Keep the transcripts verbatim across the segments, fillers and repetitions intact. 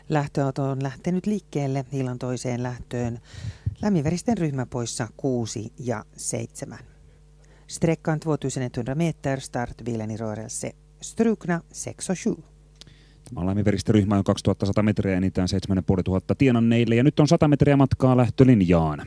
Lähtöauto on lähtenyt liikkeelle illan toiseen lähtöön. Lämminveristen ryhmä poissa kuusi ja seitsemän. Sträckan tvåtusenetthundra meter, startbilen i rörelse, strukna sex och sju. Tämä on lämminveristä ryhmä on kaksituhattasata metriä enintään seitsemäntuhatta tienanneille ja nyt on sata metriä matkaa lähtölinjaan.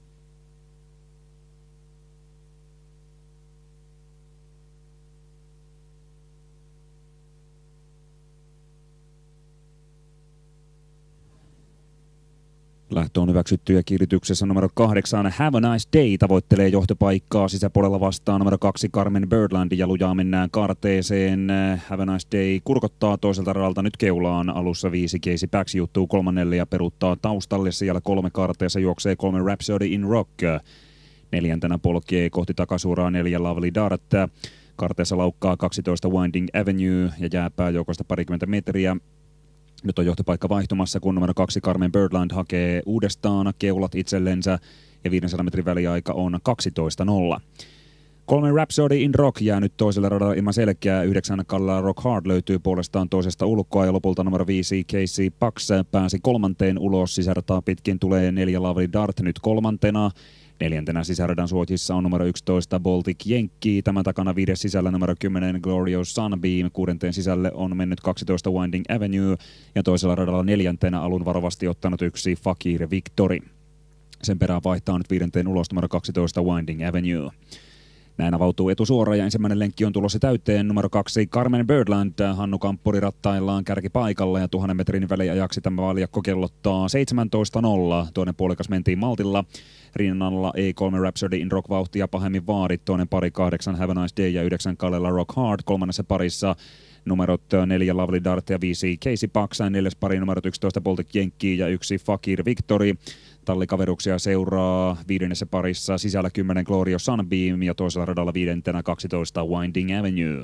Lähtö on hyväksytty ja kiirityksessä numero kahdeksan Have a Nice Day tavoittelee johtopaikkaa sisäpuolella vastaan numero kaksi Carmen Birdland ja lujaa mennään kaarteeseen. Have a Nice Day kurkottaa toiselta radalta nyt keulaan alussa viisi Casey Pax juttuu kolmannelle ja peruuttaa taustalle. Siellä kolme kaarteessa juoksee kolme Rhapsody in Rock. Neljäntenä polkee kohti takasuuraa neljä Lovely Dart. Kaarteessa laukkaa kaksitoista Winding Avenue ja jääpää joukosta parikymmentä metriä. Nyt on johtopaikka vaihtumassa, kun numero kaksi Carmen Birdland hakee uudestaan keulat itsellensä ja viidensadan metrin väliaika on kaksitoista nolla. Kolme Rhapsody in Rock jää nyt toiselle radalla ilman selkeää. Yhdeksän Kallella Rock Hard löytyy puolestaan toisesta ulkoa ja lopulta numero viisi Casey Pax pääsi kolmanteen ulos. Sisärataa pitkin tulee neljä Lovely Dart nyt kolmantena. Neljäntenä sisäradan suojissa on numero yksitoista Baltic Yankee. Tämän takana viides sisällä numero kymmenen Glorious Sunbeam. Kuudenteen sisälle on mennyt kaksitoista Winding Avenue. Ja toisella radalla neljäntenä alun varovasti ottanut yksi Fakir Victory. Sen perään vaihtaa nyt viidenteen ulos numero kaksitoista Winding Avenue. Näin avautuu etusuora ja ensimmäinen lenkki on tulossa täyteen. Numero kaksi Carmen Birdland. Hannu Kamppuri rattaillaan kärkipaikalla ja tuhannen metrin väliajaksi tämä valjakko kellottaa seitsemäntoista nolla. Toinen puolikas mentiin maltilla. Rinnalla ei kolme Rhapsody in Rock vauhtia pahemmin vaadi. Toinen pari kahdeksan Have a Nice Day ja yhdeksän Kallella Rock Hard. Kolmannessa parissa numerot neljä Lovely Dart ja viisi Casey Pax. Neljäs pari numerot yksitoista Baltic Yankee ja yksi Fakir Victory. Tallikaveruksia seuraa viidennessä parissa sisällä kymmenen Glorious Sunbeam ja toisella radalla viidentenä kaksitoista Winding Avenue.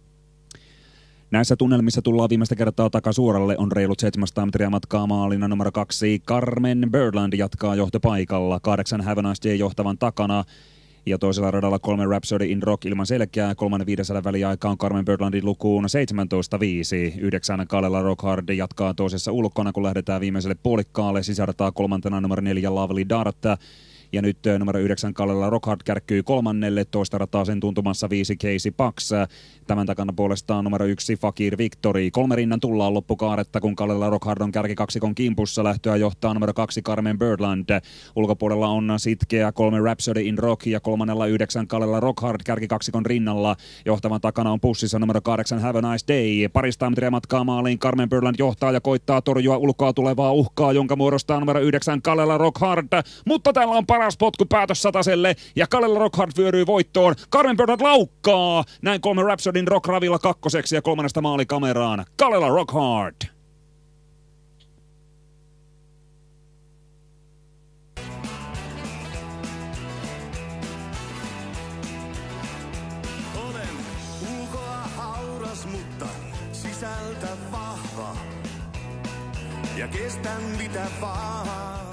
Näissä tunnelmissa tullaan viimeistä kertaa takasuoralle. On reilut seitsemänsataa metriä matkaa maalina. Numero kaksi Carmen Birdland jatkaa johtopaikalla. Kahdeksan Have a Nice Day johtavan takana. Ja toisella radalla kolme Rhapsody in Rock ilman selkeää. Kolmannen viidensadan väliaika on Carmen Birdlandin lukuun seitsemäntoista viisi. Yhdeksän Kallella Rock Hard jatkaa toisessa ulkona, kun lähdetään viimeiselle puolikkaalle. Sisärataa kolmantena numero neljä Lovely Dart. Ja nyt numero yhdeksän Kallella Rock Hard kärkkyy kolmannelle. Toista rataa sen tuntumassa viisi Casey Pax. Tämän takana puolestaan numero yksi Fakir Victory. Kolme rinnan tullaan loppukaaretta, kun Kallella Rock Hard on kärkikaksikon kimpussa. Lähtöä johtaa numero kaksi Carmen Birdland. Ulkopuolella on sitkeä kolme Rhapsody in Rock ja kolmannella yhdeksän Kallella Rock Hard kärkikaksikon rinnalla. Johtavan takana on pussissa numero kahdeksan Have a Nice Day. Parista metriä matkaa maaliin. Carmen Birdland johtaa ja koittaa torjua ulkoa tulevaa uhkaa, jonka muodostaa numero yhdeksän Kallella Rock Hard. Mutta täällä on paras potkupäätös sataselle ja Kallella Rock Hard vyöryy voittoon. Carmen Birdland laukkaa. Näin kolme Rhapsodyn Rock ravilla kakkoseksi ja kolmannesta maalikameraan. Kallella Rock Hard. Olen ulkoa hauras, mutta sisältä vahva. Ja kestän mitä vaan.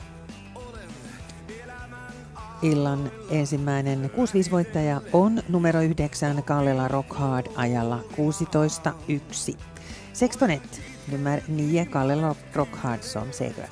Illan ensimmäinen kuusi viisi voittaja on numero yhdeksän Kallella Rock Hard ajalla kuusitoista yksi. Sextonet, nummer nio Kallella Rock Hard som segrare.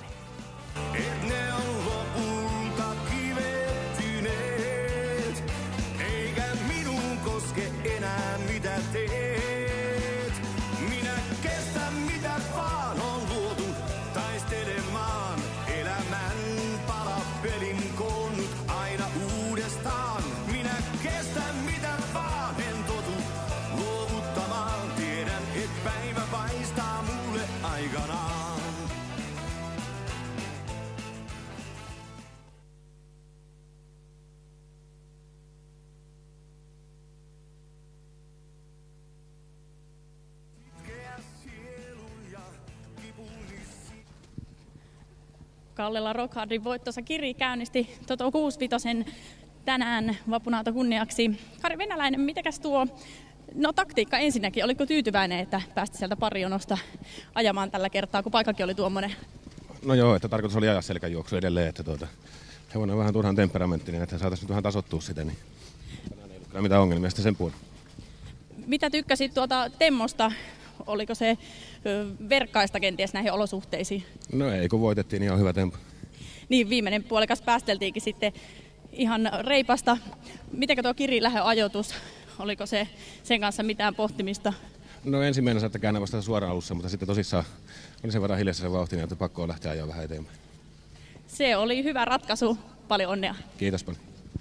Kallella Rock Hardin voittonsa Kiri käynnisti Toto kuusikymmentäviisi tänään vapunauta kunniaksi. Kari Venäläinen, mitenkäs tuo no, taktiikka ensinnäkin? Oliko tyytyväinen, että päästi sieltä parijonosta ajamaan tällä kertaa, kun paikakin oli tuommoinen? No joo, että tarkoitus oli ajaa selkäjuoksu edelleen, että tuota, hevonen on vähän turhan temperamenttinen, että saataisiin nyt vähän tasottua sitä, niin tänään ei ollut kyllä mitään ongelmia sitten sen puolella. Mitä tykkäsit tuota Temmosta? oliko se ö, verkkaista kenties näihin olosuhteisiin? No ei, kun voitettiin, niin on hyvä tempo. Niin, viimeinen puolikas päästeltiinkin sitten ihan reipasta. Mitenkä tuo Kirilähön ajoitus? Oliko se sen kanssa mitään pohtimista? No ensimmäinen saatte käännä vasta suoraan alussa, mutta sitten tosissaan oli sen verran hiljaisen vauhtia, että pakko on lähteä ajoa vähän eteenpäin. Se oli hyvä ratkaisu. Paljon onnea. Kiitos paljon.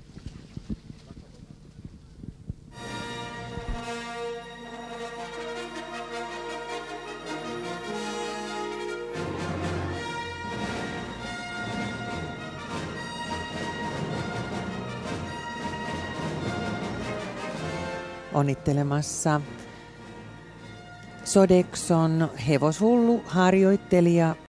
Onnittelemassa Sodexon hevoshullu harjoittelija